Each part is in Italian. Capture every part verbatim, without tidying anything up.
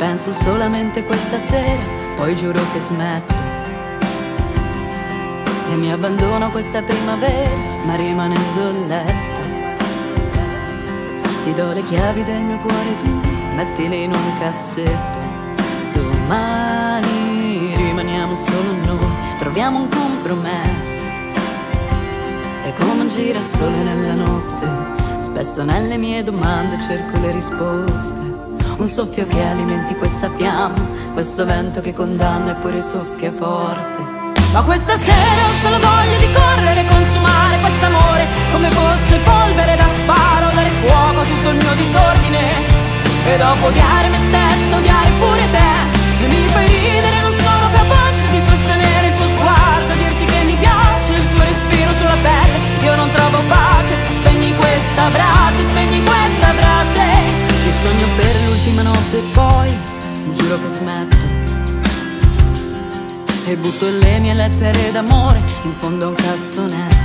penso solamente questa sera, poi giuro che smetto e mi abbandono questa primavera, ma rimanendo a letto. Ti do le chiavi del mio cuore, tu mettile in un cassetto. Domani rimaniamo solo noi, troviamo un compromesso. E come un girasole nella notte, spesso nelle mie domande cerco le risposte. Un soffio che alimenti questa fiamma, questo vento che condanna eppure soffia forte. Ma questa sera ho solo voglia di correre, consumare quest'amore come fosse polvere da sparo, dare fuoco a tutto il mio disordine. E dopo odiare me stesso, odiare pure te, e mi fai ridere, non sono capace di sostenere il tuo sguardo, dirti che mi piace il tuo respiro sulla pelle. Io non trovo pace, spegni questa brace, spegni questa brace. Ti sogno per l'ultima notte e poi giuro che smetto e butto le mie lettere d'amore in fondo a un cassonetto.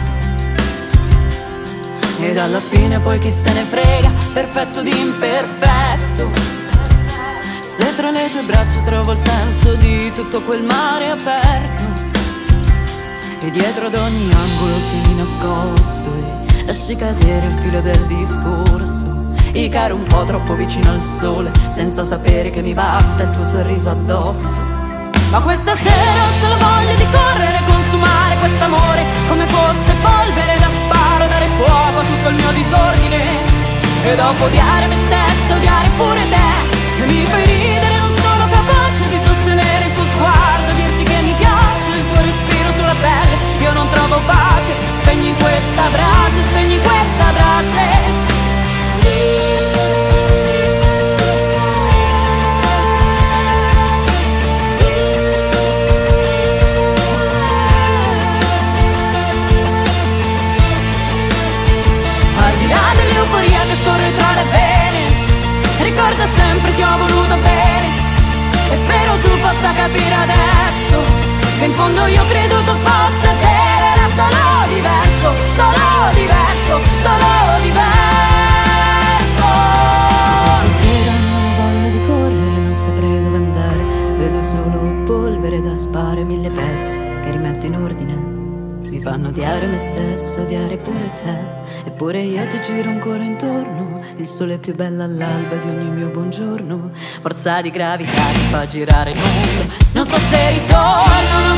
Ed alla fine poi chi se ne frega, perfetto di imperfetto, se tra le tue braccia trovo il senso di tutto quel mare aperto. E dietro ad ogni angolo tieni nascosto e lasci cadere il filo del discorso. Icaro un po' troppo vicino al sole, senza sapere che mi basta il tuo sorriso addosso. Ma questa sera ho solo voglia di correre, consumare quest'amore come fosse polvere da sparo, dare fuoco a tutto il mio disordine. E dopo odiare me stesso, odiare pure te, e mi fai ridere, non sono capace di sostenere il tuo sguardo, dirti che mi piace il tuo respiro sulla pelle. Io non trovo pace, spegni questa brace, spegni questa brace. Dell'euforia che scorre tra le vene, ricorda sempre che ho voluto bene. E spero tu possa capire adesso che in fondo io ho creduto fosse vero. Era solo diverso, solo diverso, solo diverso. Stasera non ho voglia di correre, non saprei dove andare. Vedo solo polvere da sparo e mille pezzi che rimetto in ordine. Mi fanno odiare me stesso, odiare pure te. Eppure io ti giro ancora intorno. Il sole è più bello all'alba di ogni mio buongiorno. Forza di gravità che fa girare il mondo. Non so se ritorno, non